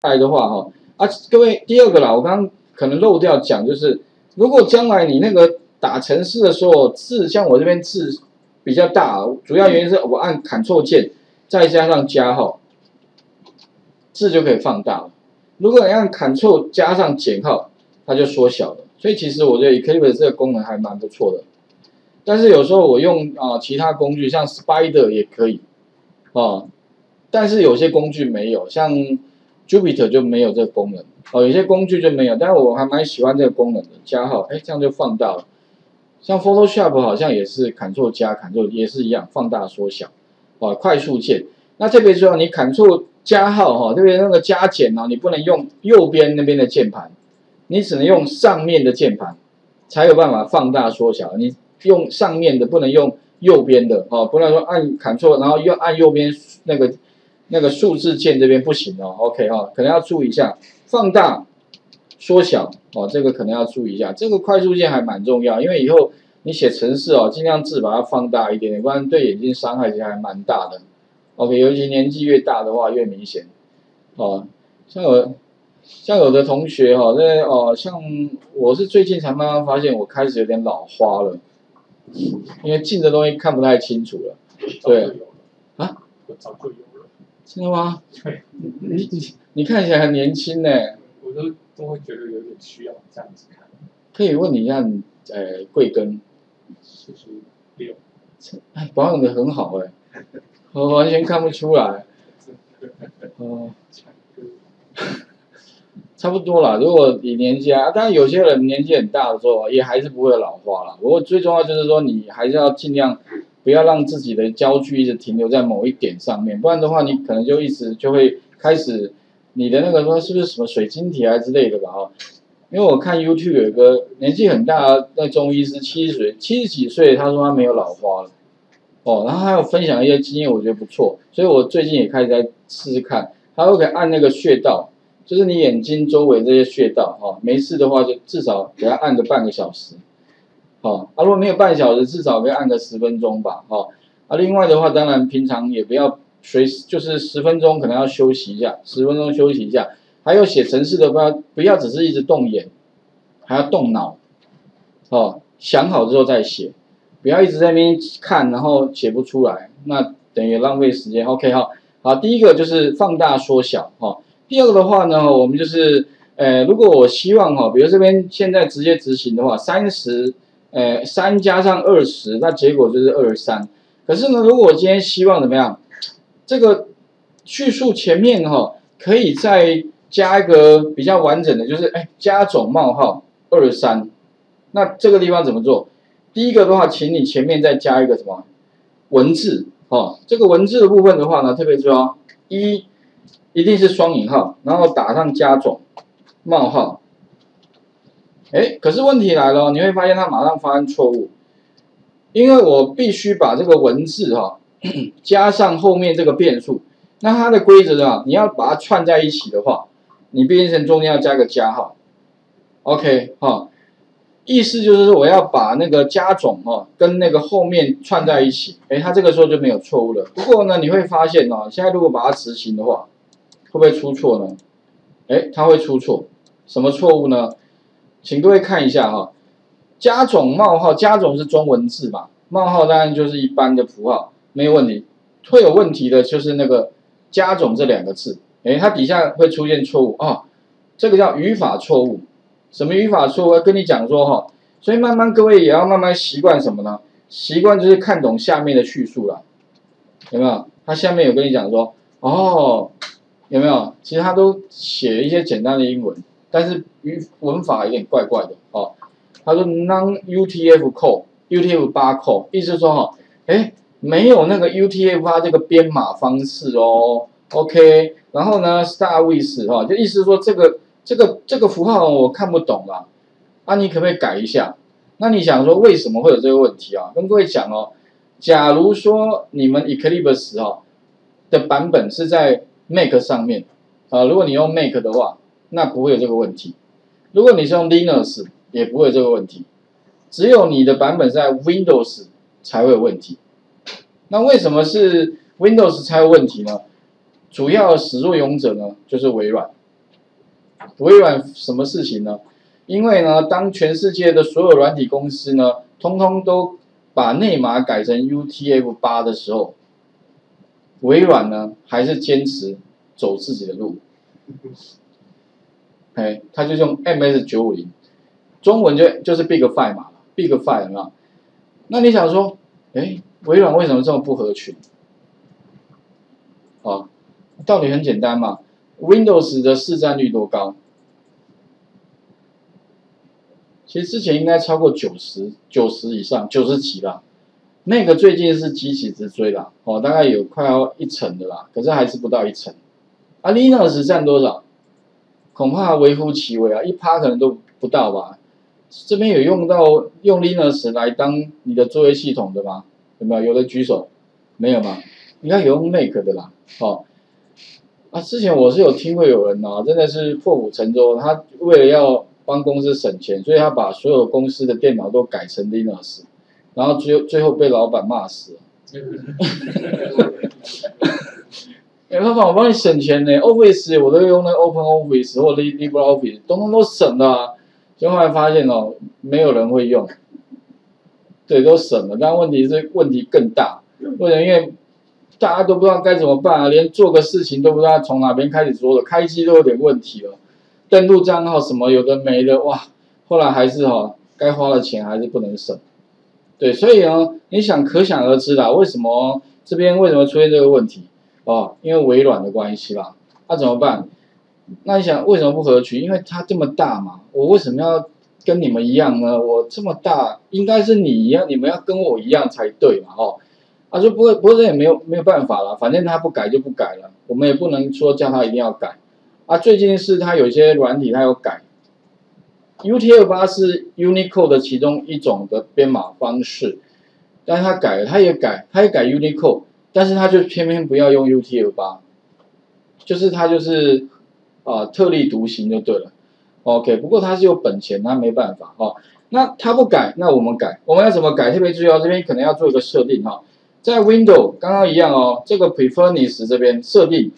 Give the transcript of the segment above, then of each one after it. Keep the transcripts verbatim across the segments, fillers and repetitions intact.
来的话哈啊，各位第二个啦，我刚刚可能漏掉讲，就是如果将来你那个打程式的时候字，像我这边字比较大，主要原因是我按 Ctrl 键再加上加号，字就可以放大了。如果你按 Ctrl 加上减号，它就缩小了。所以其实我觉得 Eclipse 这个功能还蛮不错的。但是有时候我用啊、呃、其他工具，像 Spider 也可以哦，但是有些工具没有，像 Jupyter 就没有这个功能哦，有些工具就没有。但是我还蛮喜欢这个功能的，加号，哎，这样就放大了。像 Photoshop 好像也是 Ctrl 加 Ctrl 也是一样，放大缩小，哦，快速键。那特别重要，你 Ctrl 加号哈、哦，特别那个加减哦，你不能用右边那边的键盘，你只能用上面的键盘，才有办法放大缩小。你用上面的，不能用右边的哦，不能说按 Ctrl 然后又按右边那个那个数字键这边不行哦 ，OK 哈、哦，可能要注意一下，放大、缩小哦，这个可能要注意一下。这个快速键还蛮重要，因为以后你写程式哦，尽量字把它放大一点点，不然对眼睛伤害其实还蛮大的。OK， 尤其年纪越大的话越明显哦。像有像有的同学哈、哦，那哦，像我是最近才慢慢发现，我开始有点老花了。因为近的东西看不太清楚了，对，啊， 我早就有了， 真的吗？ 对， 你你你看起来很年轻呢， 我都都会觉得有点需要这样子看。 可以问你一下，你呃贵庚？ 四十六， 哎，保养的很好哎，我完全看不出来，哦、差不多啦，如果以年纪啊，当然有些人年纪很大的时候，也还是不会老花啦。不过最重要就是说，你还是要尽量不要让自己的焦距一直停留在某一点上面，不然的话，你可能就一直就会开始你的那个说是不是什么水晶体啊之类的吧？哦，因为我看 YouTube 有一个年纪很大的那中医师，七十岁七十几岁，他说他没有老花了，哦，然后还有分享一些经验，我觉得不错，所以我最近也开始在试试看，他会可以按那个穴道。就是你眼睛周围这些穴道，哈、哦，没事的话就至少给它按个半个小时，哦，啊，如果没有半小时，至少可以按个十分钟吧，哦，啊，另外的话，当然平常也不要随时就是十分钟可能要休息一下，十分钟休息一下，还有写程式的不要不要只是一直动眼，还要动脑，哦，想好之后再写，不要一直在那边看，然后写不出来，那等于浪费时间。OK 哈、哦，好，第一个就是放大缩小，哈、哦。第二个的话呢，我们就是，呃，如果我希望哈，比如这边现在直接执行的话，三十，呃，三加上二十，那结果就是二十三。可是呢，如果我今天希望怎么样，这个叙述前面哈，可以再加一个比较完整的，就是哎，加总冒号二十三。那这个地方怎么做？第一个的话，请你前面再加一个什么文字，哦，这个文字的部分的话呢，特别重要，一。一定是双引号，然后打上加总冒号。哎，可是问题来了，你会发现它马上发生错误，因为我必须把这个文字哈、哦、加上后面这个变数。那它的规则呢，你要把它串在一起的话，你变成中间要加个加号。OK 哈、哦，意思就是说我要把那个加总哦跟那个后面串在一起。哎，它这个时候就没有错误了。不过呢，你会发现哦，现在如果把它执行的话，会不会出错呢？哎，它会出错，什么错误呢？请各位看一下哈，加总冒号，加总是中文字嘛，冒号当然就是一般的符号，没有问题。会有问题的就是那个加总这两个字，哎，它底下会出现错误啊、哦，这个叫语法错误。什么语法错误？我跟你讲说哈，所以慢慢各位也要慢慢习惯什么呢？习惯就是看懂下面的叙述啦，有没有？它下面有跟你讲说，哦。有没有？其实他都写一些简单的英文，但是语文法有点怪怪的哦。他说 non U T F call，U T F 八 call， 意思说哈，哎，没有那个 U T F 八这个编码方式哦。OK， 然后呢 ，star with 哈、哦，就意思说这个这个这个符号我看不懂啦，啊，你可不可以改一下？那你想说为什么会有这个问题啊？跟各位讲哦，假如说你们 Eclipse 哦的版本是在Mac 上面，啊，如果你用 Mac 的话，那不会有这个问题。如果你是用 Linux， 也不会有这个问题。只有你的版本是在 Windows 才会有问题。那为什么是 Windows 才有问题呢？主要始作俑者呢就是微软。 微软什么事情呢？因为呢，当全世界的所有软体公司呢，通通都把内码改成 U T F 八的时候，微软呢还是坚持走自己的路。哎，他就用 M S 九五零，中文就就是 Big Five 嘛 ，Big Five 有没有？那你想说，哎，微软为什么这么不合群？啊，道理很简单嘛 ，Windows 的市占率多高？其实之前应该超过九十、九十以上，九十几啦。那个最近是急起直追啦，哦，大概有快要一成的啦，可是还是不到一成。啊 ，Linux 占多少？恐怕微乎其微啊，一趴可能都不到吧。这边有用到用 Linux 来当你的作业系统的吗？有没有？有的举手，没有吗？应该有用 Mac 的啦，哦。啊，之前我是有听过有人啊，真的是破釜沉舟，他为了要帮公司省钱，所以他把所有公司的电脑都改成 Linux， 然后最最后被老板骂死了。哎，老板，我帮你省钱呢 ，Office 我都用那 Open Office 或 LibreOffice，通通都省了、啊。就后来发现哦，没有人会用，对，都省了，但问题是问题更大，为什么？因为大家都不知道该怎么办啊，连做个事情都不知道从哪边开始做的，开机都有点问题了，登录账号什么有的没的，哇，后来还是哈、哦，该花的钱还是不能省，对，所以呢，你想可想而知啦，为什么这边为什么出现这个问题？哦，因为微软的关系啦，那、啊、怎么办？那你想为什么不合群？因为它这么大嘛，我为什么要跟你们一样呢？我这么大，应该是你一样，你们要跟我一样才对嘛，哦。他说不会，不过这也没有没有办法了，反正他不改就不改了，我们也不能说叫他一定要改。啊，最近是他有些软体他有改 ，U T F 八是 Unicode 的其中一种的编码方式，但是他改了，他也改，他也改 Unicode， 但是他就偏偏不要用 U T F 八， 就是他就是啊、呃、特立独行就对了。OK， 不过他是有本钱，他没办法哦。那他不改，那我们改，我们要怎么改？特别注意哦，这边可能要做一个设定哈、哦。在 Windows 刚刚一样哦，这个 Preferences 这边设定，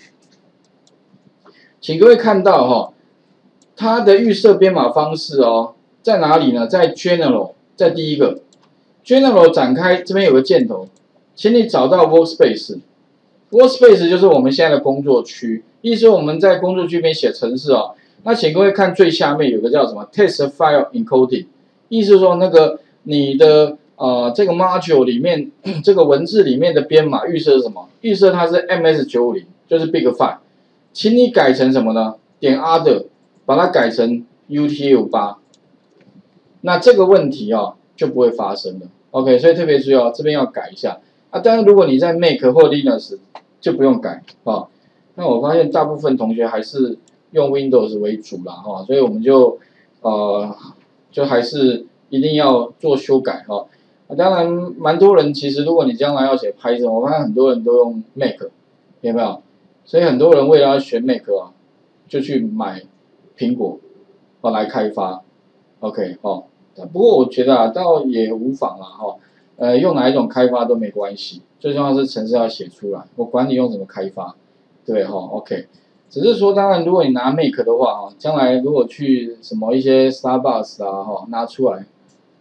请各位看到哈、哦，它的预设编码方式哦，在哪里呢？在 General， 在第一个 General 展开这边有个箭头，请你找到 Workspace。Workspace 就是我们现在的工作区，意思我们在工作区里面写程式哦。那请各位看最下面有个叫什么 Text File Encoding， 意思说那个你的呃这个 module 里面这个文字里面的编码预设是什么？预设它是 M S 九五零， 就是 Big Five， 请你改成什么呢？点 Other， 把它改成 U T F 八， 那这个问题哦就不会发生了。OK， 所以特别注意哦，这边要改一下啊。当然如果你在 Mac 或 Linux 就不用改啊、哦。那我发现大部分同学还是用 Windows 为主啦，哈，所以我们就呃就还是一定要做修改哈。啊，当然蛮多人其实如果你将来要写 Python， 我发现很多人都用 Mac， 有没有？所以很多人为了要学 Mac 啊，就去买苹果，哦来开发 ，OK 哦。不过我觉得啊，倒也无妨啦哈，呃用哪一种开发都没关系，最重要是程式要写出来，我管你用什么开发，对哈 ，OK。只是说，当然，如果你拿 Mac 的话，哈，将来如果去什么一些 Starbucks 啊，哈，拿出来，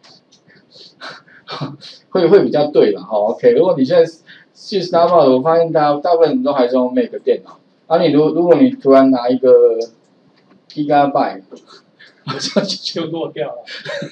会会比较对了，哈 ，OK。如果你现在去 Starbucks， 我发现大大部分人都还是用 Mac 电脑。啊，你如如果你突然拿一个 Gigabyte， 好像就落掉了。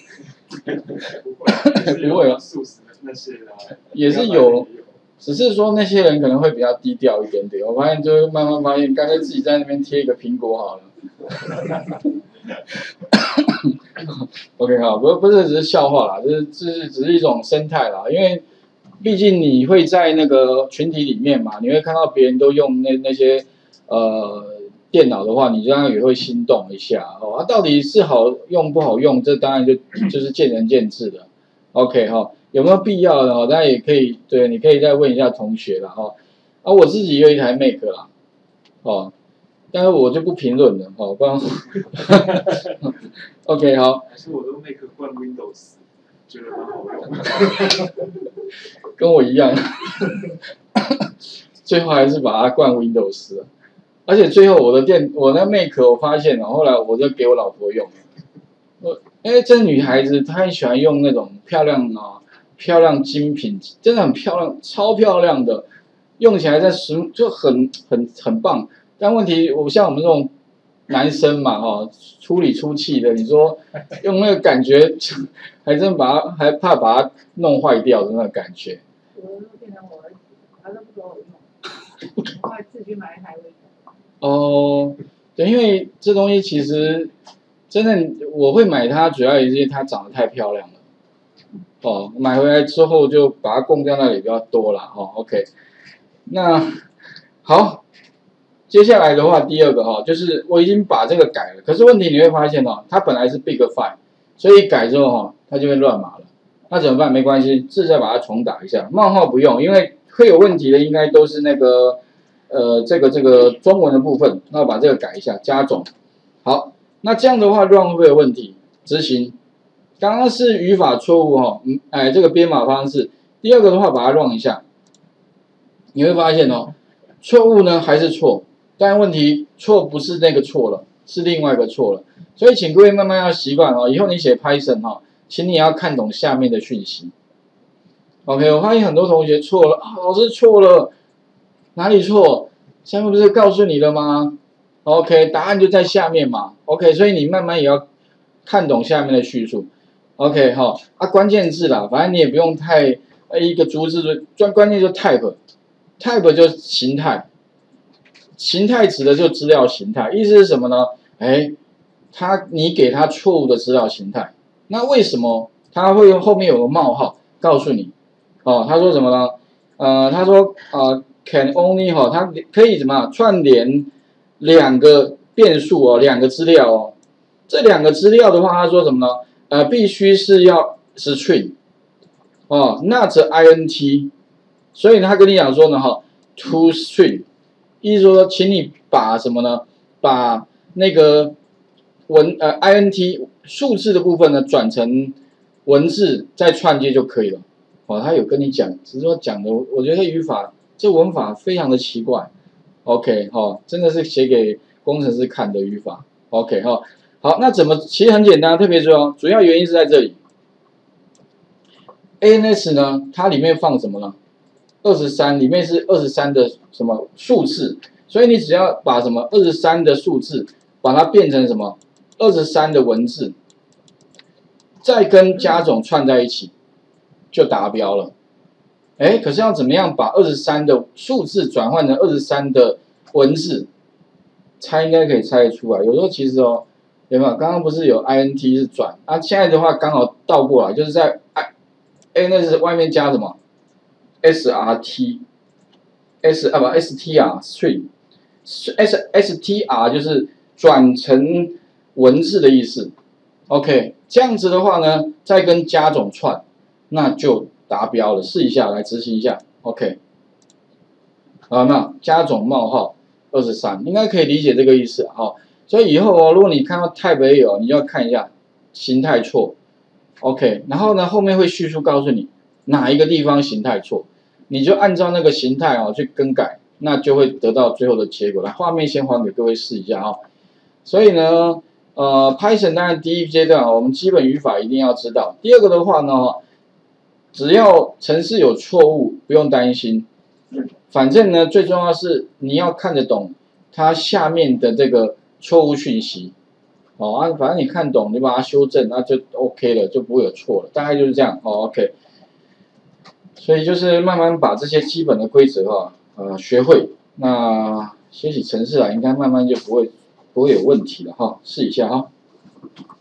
不会啊， 素食那些也是有。只是说那些人可能会比较低调一点点，我发现就慢慢发现，干脆自己在那边贴一个苹果好了。OK 好，不不是只是笑话啦，就是只是只是一种生态啦，因为毕竟你会在那个群体里面嘛，你会看到别人都用那那些呃电脑的话，你当然也会心动一下哦。啊，到底是好用不好用，这当然就就是见仁见智的。OK 哈。有没有必要的哦？大家也可以，对，你可以再问一下同学了哈。啊，我自己有一台 Mac 啦，哦，但是我就不评论了，哦，不然。OK 好。 还是我都 Mac 换 Windows， 觉得蛮好用的。 跟我一样，最后还是把它灌 Windows 了。 而且最后我的电我那 Mac 我发现了，后来我就给我老婆用。我哎，这女孩子她很喜欢用那种漂亮啊、漂亮精品，真的很漂亮，超漂亮的，用起来在使就很很很棒。但问题我像我们这种男生嘛，哈、哦，粗里粗气的，你说用那个感觉，还真把它还怕把它弄坏掉的那个感觉。 我都变成我儿子，他都不给我用，我后来自己买一台微波。 哦，对，因为这东西其实真的我会买它，主要也是因为它长得太漂亮了。哦，买回来之后就把它供在那里比较多了。哦 ，OK， 那好。接下来的话，第二个哈、哦，就是我已经把这个改了，可是问题你会发现哦，它本来是 big file， 所以改之后哈、哦，它就会乱码了。那怎么办？没关系，字再把它重打一下，冒号不用，因为会有问题的应该都是那个呃这个这个中文的部分，那我把这个改一下，加总。好，那这样的话 run 会不会有问题？执行。刚刚是语法错误哈，嗯，哎，这个编码方式。第二个的话，把它 run 一下，你会发现哦，错误呢还是错。但问题错不是那个错了，是另外一个错了，所以请各位慢慢要习惯哦。以后你写 Python 哈、哦，请你要看懂下面的讯息。OK， 我发现很多同学错了啊，老师错了，哪里错？下面不是告诉你了吗 ？OK， 答案就在下面嘛。OK， 所以你慢慢也要看懂下面的叙述。OK 哈、哦、啊，关键字啦，反正你也不用太呃一个逐字，专关键就 type，type 就是形态。形态指的就资料形态，意思是什么呢？哎，他你给他错误的资料形态，那为什么他会用后面有个冒号告诉你？哦，他说什么呢？呃，他说呃 can only 哈、哦，它可以怎么串联两个变数哦，两个资料哦。这两个资料的话，他说什么呢？呃，必须是要 string 哦 ，not int， 所以他跟你讲说呢，哈、哦、，to string。意思说，请你把什么呢？把那个文呃 int 数字的部分呢转成文字，再串接就可以了。哦，他有跟你讲，只是说讲的，我觉得语法这文法非常的奇怪。OK， 哦，真的是写给工程师看的语法。OK， 哈、哦，好，那怎么？其实很简单，特别注意哦，主要原因是在这里。A N S 呢，它里面放什么呢？二十三里面是二十三的什么数字，所以你只要把什么二十三的数字，把它变成什么二十三的文字，再跟加总串在一起，就达标了。哎，可是要怎么样把二十三的数字转换成二十三的文字？猜应该可以猜得出来。有时候其实哦，有没有？刚刚不是有 int 是转啊？现在的话刚好倒过来，就是在 i， 那是外面加什么？ S R T S 啊不 S T R string S S T R 就是转成文字的意思。OK， 这样子的话呢，再跟加总串，那就达标了。试一下，来执行一下。OK， 好，那加总冒号二十三，应该可以理解这个意思哈、哦。所以以后哦，如果你看到 type A 哦，你就要看一下形态错。OK， 然后呢，后面会叙述告诉你哪一个地方形态错。你就按照那个形态哦去更改，那就会得到最后的结果。来，画面先还给各位试一下哦。所以呢，呃 ，Python 当然第一阶段啊，我们基本语法一定要知道。第二个的话呢，只要程式有错误，不用担心。反正呢，最重要是你要看得懂它下面的这个错误讯息。哦啊，反正你看懂，你把它修正，那就 OK 了，就不会有错了。大概就是这样哦 ，OK。所以就是慢慢把这些基本的规则哈，呃，学会。那写起程式来，应该慢慢就不会不会有问题了哈。试一下哈。